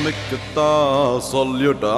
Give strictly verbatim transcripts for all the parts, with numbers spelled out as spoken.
அவளுக்குத்தான் சொல்லிட்டா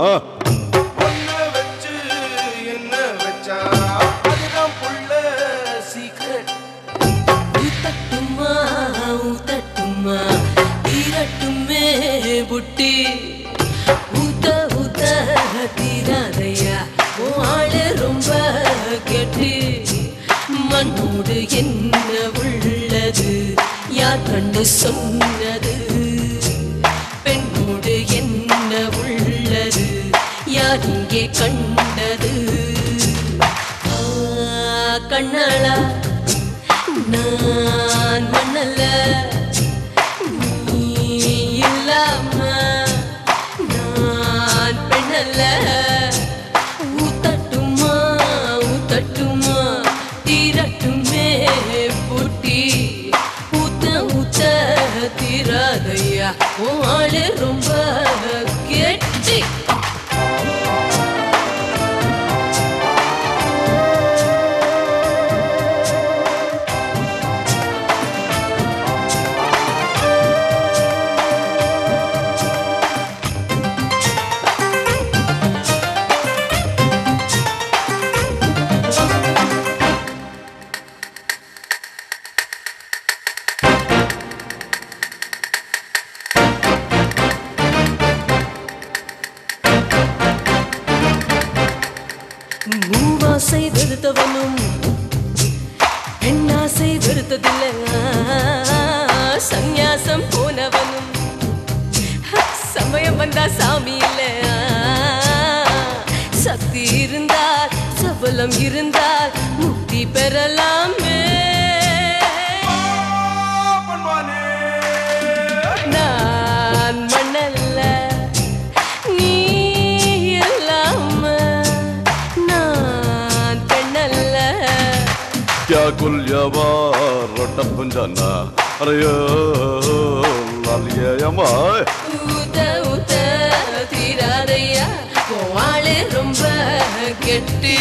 புட்டி ஊத்த ஊத்த தீராதையா ஆளு ரொம்ப கெட்டி மண்ணோடு என்ன உள்ளது யார் கண்டு சொன்னது பெண்ணோடு என்ன உள்ளது யார் இங்கே கண்டது கண்ணாளா நான் மண்ணல்ல ஊத்தட்டுமா ஊத்தட்டுமா தீரட்டுமே புட்டி ஊத்த ஊத்த தீராதையா ஆளு ரொம்ப கெட்டி மூவாசை வெறுத்தவனும் பெண்ணாசை வெறுத்ததில்லை சந்நியாசம் போனவனும் சமயம் வந்தா சாமி இல்ல சக்தி இருந்தால் சபலம் இருந்தால் முக்தி பெறலாமே நான் மண்ணல்ல நீ क्या कुल्यवा रोटा पुंजाना अरे लालिया यमाय ஊத்த ஊத்த தீராதையா ஆளு ரொம்ப கெட்டி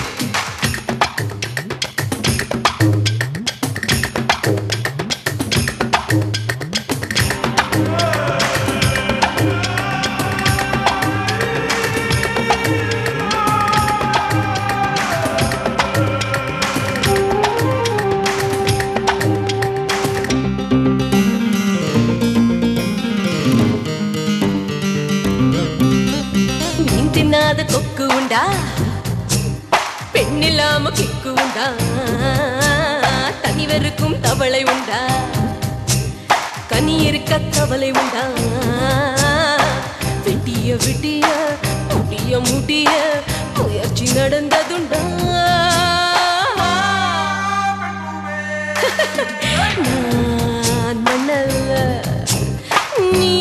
தின்னாத கொக்கு உண்டா பெண்ணில்லாம கிக்கு உண்டா தனிவருக்கும் தவளை உண்டா கனி இருக்க கவலை உண்டா விட்டிய விட்டிய முடிய முடிய முயற்சி நடந்ததுண்டா நான் மண்ணல்ல நீ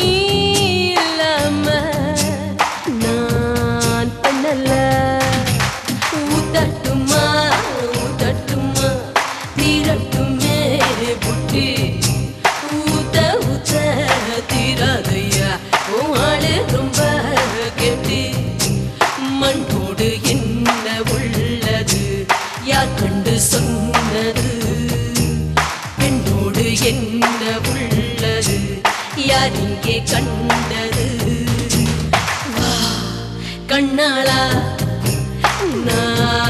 ஊத்தட்டுமா ஊத்தட்டுமா தீரட்டுமே புட்டி ஊத்த ஊத்த தீராதையா ஆளு ரொம்ப கெட்டி மண்ணோடு என்ன உள்ளது யார் கண்டு சொன்னது பெண்ணோடு என்ன உள்ளது யார் இங்கே கண்டது கண்ணாளா நான்